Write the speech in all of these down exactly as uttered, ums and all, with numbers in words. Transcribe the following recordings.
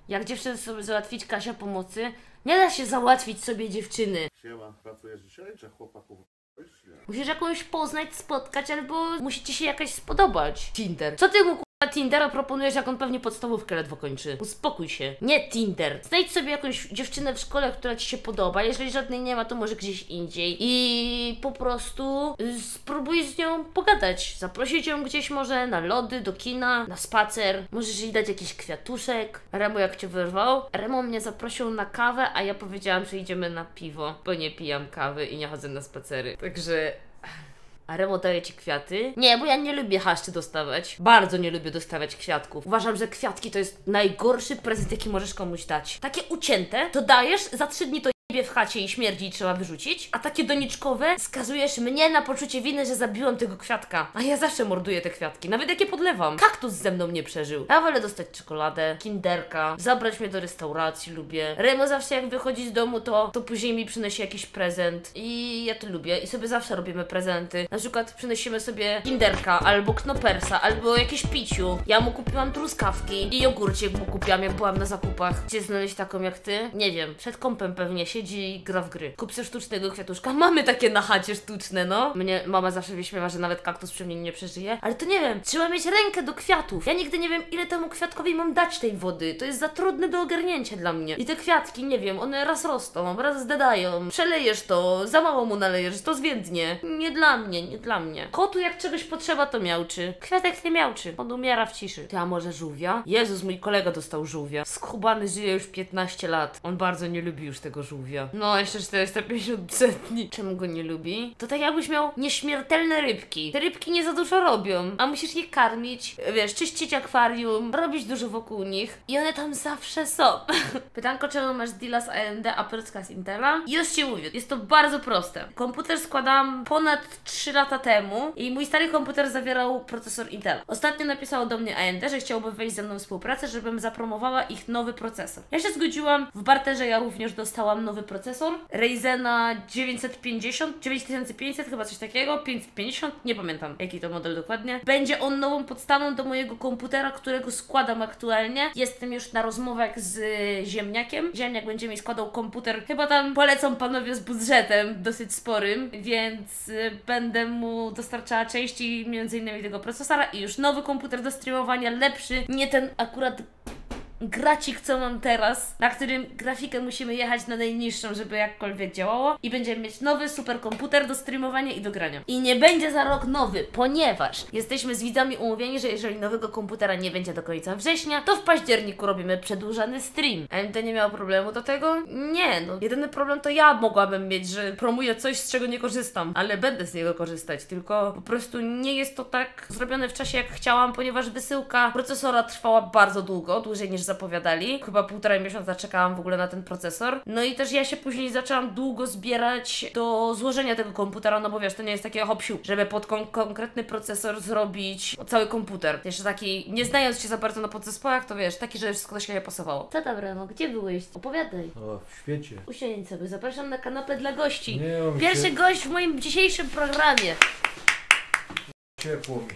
Jak dziewczynę sobie załatwić Kasia pomocy, nie da się załatwić sobie dziewczyny. Siema, pracujesz dzisiaj, czy chłopaków? Musisz jakąś poznać, spotkać, albo musi ci się jakaś spodobać. Tinder. Co ty mu k***a Tindera proponujesz, jak on pewnie podstawówkę ledwo kończy? Uspokój się. Nie Tinder. Znajdź sobie jakąś dziewczynę w szkole, która ci się podoba. Jeżeli żadnej nie ma, to może gdzieś indziej. I po prostu y, spróbuj z nią pogadać. Zaprosić ją gdzieś może na lody, do kina, na spacer. Możesz jej dać jakiś kwiatuszek. Remo jak cię wyrwał? Remo mnie zaprosił na kawę, a ja powiedziałam, że idziemy na piwo, bo nie pijam kawy i nie chodzę na spacery. Także... A Remo daje ci kwiaty? Nie, bo ja nie lubię haszczy dostawać. Bardzo nie lubię dostawać kwiatków. Uważam, że kwiatki to jest najgorszy prezent, jaki możesz komuś dać. Takie ucięte to dajesz, za trzy dni to jebie w chacie i śmierdzi i trzeba wyrzucić, a takie doniczkowe skazujesz mnie na poczucie winy, że zabiłam tego kwiatka. A ja zawsze morduję te kwiatki, nawet jak je podlewam. Kaktus ze mną nie przeżył. Ja wolę dostać czekoladę, kinderka, zabrać mnie do restauracji, lubię. Remo zawsze jak wychodzi z domu, to, to później mi przynosi jakiś prezent i ja to lubię i sobie zawsze robimy prezenty. Na przykład przynosimy sobie kinderka, albo knopersa, albo jakieś piciu. Ja mu kupiłam truskawki i jogurcik mu kupiłam, jak byłam na zakupach. Gdzie znaleźć taką jak ty? Nie wiem, przed kąpem pewnie siedzi i gra w gry. Kup sobie sztucznego kwiatuszka. Mamy takie na chacie sztuczne, no. Mnie mama zawsze wyśmiewa, że nawet kaktus przy mnie nie przeżyje. Ale to nie wiem, trzeba mieć rękę do kwiatów. Ja nigdy nie wiem, ile temu kwiatkowi mam dać tej wody. To jest za trudne do ogarnięcia dla mnie. I te kwiatki, nie wiem, one raz rosną, raz zdedają. Przelejesz to, za mało mu nalejesz, to zwiędnie. Nie dla mnie, nie dla mnie. Kotu jak czegoś potrzeba, to miałczy. Kwiatek nie miałczy. On umiera w ciszy. Ty, a może żółwia? Jezus, mój kolega dostał żółwia. Skubany żyje już piętnaście lat. On bardzo nie lubi już tego żółwia. No, jeszcze czterysta pięćdziesiąt dni. Czemu go nie lubi? To tak jakbyś miał nieśmiertelne rybki. Te rybki nie za dużo robią, a musisz je karmić, wiesz, czyścić akwarium, robić dużo wokół nich i one tam zawsze są. Pytanko, czemu masz deala z A M D, a Procka z Intela? Już ci mówię, jest to bardzo proste. Komputer składałam ponad trzy lata temu i mój stary komputer zawierał procesor Intela. Ostatnio napisało do mnie A M D, że chciałby wejść ze mną w współpracę, żebym zapromowała ich nowy procesor. Ja się zgodziłam, w barterze ja również dostałam nowy procesor Ryzena dziewięćset pięćdziesiąt, dziewięć tysięcy pięćset, chyba coś takiego, pięćset pięćdziesiąt, nie pamiętam jaki to model dokładnie. Będzie on nową podstawą do mojego komputera, którego składam aktualnie. Jestem już na rozmowach z ziemniakiem. Ziemniak będzie mi składał komputer, chyba tam polecą panowie z budżetem dosyć sporym, więc y, będę mu dostarczała części między innymi tego procesora i już nowy komputer do streamowania, lepszy, nie ten akurat gracik, co mam teraz, na którym grafikę musimy jechać na najniższą, żeby jakkolwiek działało i będziemy mieć nowy super komputer do streamowania i do grania. I nie będzie za rok nowy, ponieważ jesteśmy z widzami umówieni, że jeżeli nowego komputera nie będzie do końca września, to w październiku robimy przedłużany stream. A M D nie miało problemu do tego? Nie, no jedyny problem to ja mogłabym mieć, że promuję coś, z czego nie korzystam, ale będę z niego korzystać, tylko po prostu nie jest to tak zrobione w czasie, jak chciałam, ponieważ wysyłka procesora trwała bardzo długo, dłużej niż zapowiadali. Chyba półtora miesiąca czekałam w ogóle na ten procesor. No i też ja się później zaczęłam długo zbierać do złożenia tego komputera, no bo wiesz, to nie jest takie hop-siu, żeby pod kon konkretny procesor zrobić cały komputer. Jeszcze taki, nie znając się za bardzo na podzespołach, to wiesz, taki, że wszystko do siebie pasowało. Co dobra, no gdzie byłeś? Opowiadaj. O, w świecie. Usiądź sobie, zapraszam na kanapę dla gości. Nie, on Pierwszy się... gość w moim dzisiejszym programie. Ciepło mi.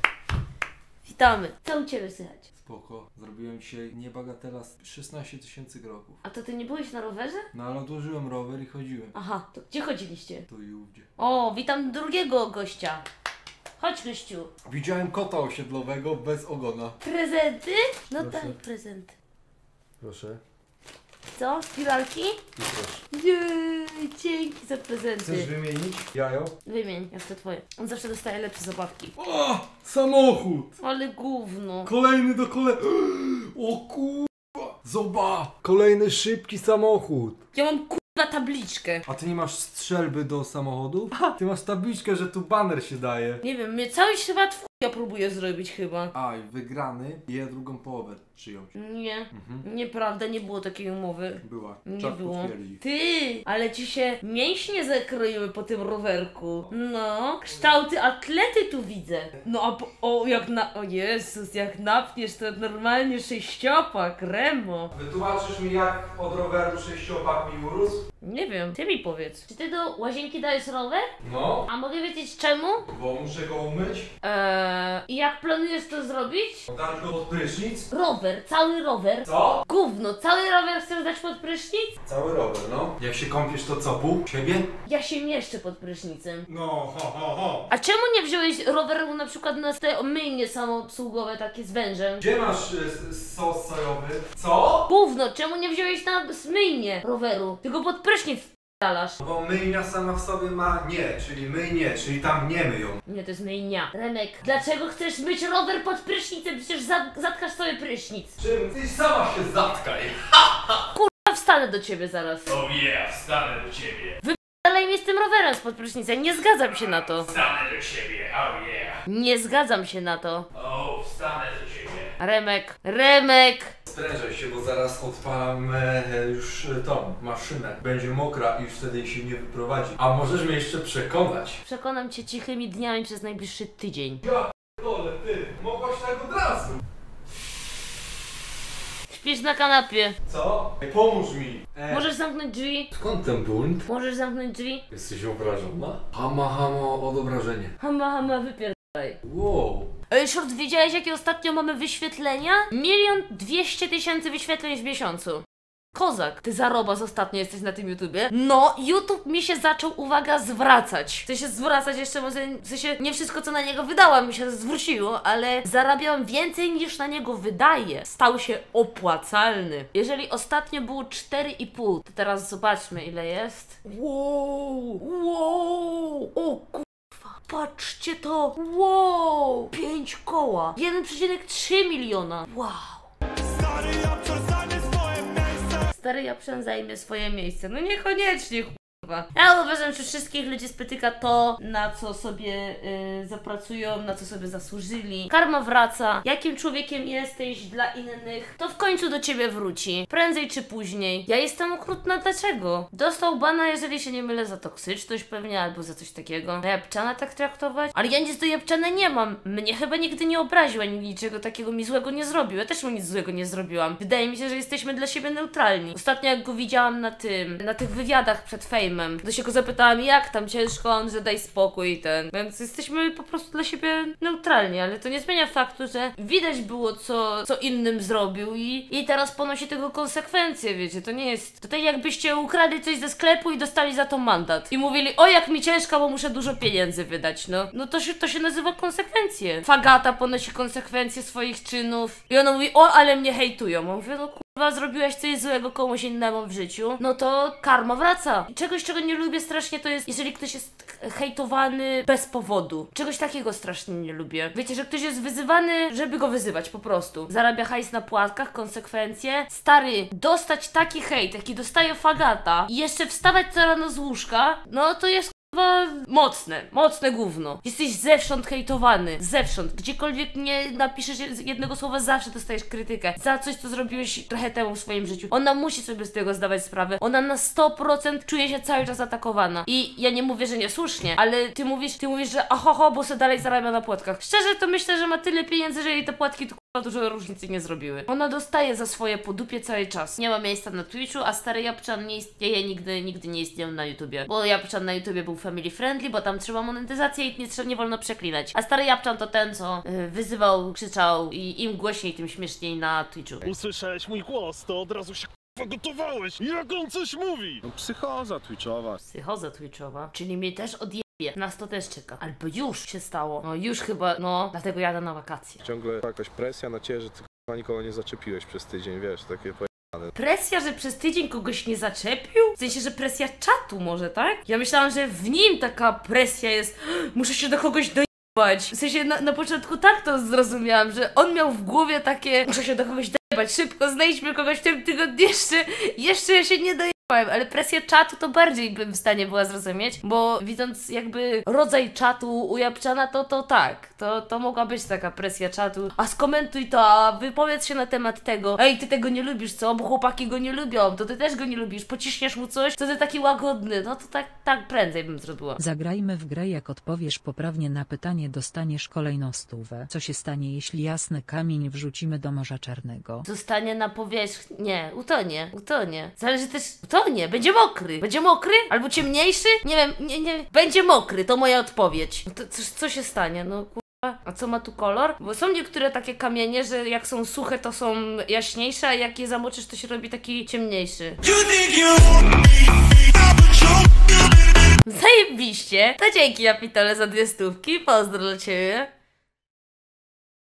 Witamy. Co u Ciebie słychać? Spoko. Zrobiłem dzisiaj niebagatela szesnaście tysięcy kroków. A to Ty nie byłeś na rowerze? No ale odłożyłem rower i chodziłem. Aha, to gdzie chodziliście? Tu i ówdzie. O, witam drugiego gościa. Chodź, gościu. Widziałem kota osiedlowego bez ogona. Prezenty? No Proszę. daj prezent. Proszę. Co? Spiralki? I proszę. Jej, dzięki za prezenty. Chcesz wymienić jajo? Wymień, ja chcę twoje. On zawsze dostaje lepsze zabawki. O! Samochód! Ale gówno. Kolejny do kole... O kurwa! Zobacz! Kolejny szybki samochód. Ja mam kurwa tabliczkę. A ty nie masz strzelby do samochodów? Ty masz tabliczkę, że tu baner się daje. Nie wiem, mnie cały świat w ja próbuję zrobić chyba. A, i wygrany je drugą połowę czyjąś. Nie, Mhm. nieprawda, nie było takiej umowy. Była. Nie Czas było. potwierdzi. Ty, ale ci się mięśnie zakroiły po tym rowerku. No, kształty atlety tu widzę. No a po, o, jak na, o Jezus, jak napniesz to normalnie sześciopak, Remo. Wytłumaczysz mi, jak od roweru sześciopak mi urósł? Nie wiem, ty mi powiedz. Czy ty do łazienki dajesz rower? No, A mogę wiedzieć czemu? bo muszę go umyć. Eee, Eee, I jak planujesz to zrobić? Dać go pod prysznic? Rower, cały rower. Co? Gówno, cały rower chcesz dać pod prysznic? Cały rower, no. Jak się kąpiesz, to co, pół siebie? Ja się mieszczę pod prysznicem. No, ho, ho, ho. A czemu nie wziąłeś roweru na przykład na te myjnie samoobsługowe takie z wężem? Gdzie masz y, s- sos sojowy? Co? Gówno, czemu nie wziąłeś na myjnie roweru? Tylko pod prysznic wdalasz. Bo myjnia sama w sobie ma nie, czyli myjnie, czyli tam nie myją. Nie, to jest myjnia. Remek, dlaczego chcesz myć rower pod prysznicem? Przecież za zatkasz sobie prysznic. Czym? Ty sama się zatkaj. Ja wstanę do ciebie zaraz. Oh yeah, wstanę do ciebie. Dalej mi z tym rowerem spod prysznica, nie zgadzam się na to. Wstanę do ciebie, oh yeah. Nie zgadzam się na to. O, wstanę do ciebie. Remek, Remek! Sprężaj się, bo zaraz odpalam e, już e, tą maszynę. Będzie mokra i już wtedy się nie wyprowadzi. A możesz mnie jeszcze przekonać. Przekonam cię cichymi dniami przez najbliższy tydzień. Ja dole, ty, mogłaś tak od razu. Śpisz na kanapie. Co? Pomóż mi. E. Możesz zamknąć drzwi? Skąd ten bunt? Możesz zamknąć drzwi? Jesteś obrażona? Hama, hamo, od obrażenie. Hama, hama, wypierdaj. Wow. Ej, Short, wiedziałeś jakie ostatnio mamy wyświetlenia? Milion dwieście tysięcy wyświetleń w miesiącu. Kozak, ty zarobas ostatnio jesteś na tym YouTubie. No, YouTube mi się zaczął, uwaga, zwracać. Chcę się zwracać jeszcze, może, w sensie, nie wszystko co na niego wydałam mi się zwróciło, ale zarabiałam więcej niż na niego wydaję. Stał się opłacalny. Jeżeli ostatnio było cztery i pół, to teraz zobaczmy ile jest. Wow, wow, o kurwa, patrzcie to, wow, pięć koła, jeden przecinek trzy miliona, wow. Stary Japszan zajmie swoje miejsce. No niekoniecznie, kurwa. Ja uważam, że wszystkich ludzi spotyka to, na co sobie y, zapracują, na co sobie zasłużyli. Karma wraca. Jakim człowiekiem jesteś dla innych, to w końcu do ciebie wróci. Prędzej czy później. Ja jestem okrutna, dlaczego? Dostał bana, jeżeli się nie mylę, za toksyczność pewnie, albo za coś takiego. Na Japczana tak traktować? Ale ja nic do Japczana nie mam. Mnie chyba nigdy nie obraził, ani niczego takiego mi złego nie zrobił. Ja też mu nic złego nie zrobiłam. Wydaje mi się, że jesteśmy dla siebie neutralni. Ostatnio jak go widziałam na tym, na tych wywiadach przed Fejmem, to się go zapytałam, jak tam ciężko, on, że daj spokój i ten. Więc jesteśmy po prostu dla siebie neutralni, ale to nie zmienia faktu, że widać było, co, co innym zrobił i, i teraz ponosi tego konsekwencje, wiecie, to nie jest... To tak jakbyście ukradli coś ze sklepu i dostali za to mandat. I mówili, o jak mi ciężko, bo muszę dużo pieniędzy wydać, no. No to się, to się nazywa konsekwencje. Fagata ponosi konsekwencje swoich czynów i ona mówi, o ale mnie hejtują. Ja mówię, no kurwa, zrobiłaś coś złego komuś innemu w życiu, no to karma wraca. Czegoś, czego nie lubię strasznie, to jest, jeżeli ktoś jest hejtowany bez powodu. Czegoś takiego strasznie nie lubię. Wiecie, że ktoś jest wyzywany, żeby go wyzywać po prostu. Zarabia hajs na płatkach, konsekwencje. Stary, dostać taki hejt, jaki dostaje Fagata i jeszcze wstawać co rano z łóżka, no to jest kurwa mocne, mocne gówno. Jesteś zewsząd hejtowany, zewsząd. Gdziekolwiek nie napiszesz jednego słowa, zawsze dostajesz krytykę za coś, co zrobiłeś trochę temu w swoim życiu. Ona musi sobie z tego zdawać sprawę. Ona na sto procent czuje się cały czas atakowana. I ja nie mówię, że niesłusznie, ale ty mówisz, ty mówisz, że aho, bo se dalej zarabia na płatkach. Szczerze to myślę, że ma tyle pieniędzy, że jej te płatki tu kurwa dużo różnicy nie zrobiły. Ona dostaje za swoje po dupie cały czas. Nie ma miejsca na Twitchu, a stary Japczan nie istnieje, nigdy, nigdy nie istniał na YouTubie. Bo Japczan na YouTubie był family friendly, bo tam trzeba monetyzację i nie, trzeba, nie wolno przeklinać. A stary Japczan to ten, co yy, wyzywał, krzyczał i im głośniej, tym śmieszniej na Twitchu. Usłyszałeś mój głos, to od razu się k***a gotowałeś. Jak on coś mówi? No psychoza twitchowa. Psychoza twitchowa, czyli mnie też odjebie. Nas to też czeka. Albo już się stało. No już chyba, no, dlatego jadę na wakacje. Ciągle jakaś presja na ciebie, że ty k***a nikogo nie zaczepiłeś przez tydzień, wiesz, takie pojebane. Presja, że przez tydzień kogoś nie zaczepił? W sensie, że presja czatu może, tak? Ja myślałam, że w nim taka presja jest, muszę się do kogoś dojebać. W sensie na, na początku tak to zrozumiałam, że on miał w głowie takie, muszę się do kogoś dojebać, szybko znajdźmy kogoś w tym tygodniu, jeszcze, jeszcze ja się nie dojebałem. Ale presję czatu to bardziej bym w stanie była zrozumieć, bo widząc jakby rodzaj czatu u Japczana, to to tak, to, to mogła być taka presja czatu. A skomentuj to, a wypowiedz się na temat tego. Ej, ty tego nie lubisz, co? Bo chłopaki go nie lubią, to ty też go nie lubisz, pociśniesz mu coś, to ty taki łagodny, no to tak, tak prędzej bym zrobiła. Zagrajmy w grę, jak odpowiesz poprawnie na pytanie, dostaniesz kolejną stówę. Co się stanie, jeśli jasny kamień wrzucimy do Morza Czarnego? Zostanie na powierzchni, nie, utonie, utonie. Zależy też, utonie, będzie mokry, będzie mokry? Albo ciemniejszy? Nie wiem, nie, nie, będzie mokry, to moja odpowiedź. To, co, co się stanie, no kur... A co ma tu kolor? Bo są niektóre takie kamienie, że jak są suche, to są jaśniejsze, a jak je zamoczysz, to się robi taki ciemniejszy. Zajebiście! To dzięki, ja pitole, za dwie stówki. Pozdro dla ciebie.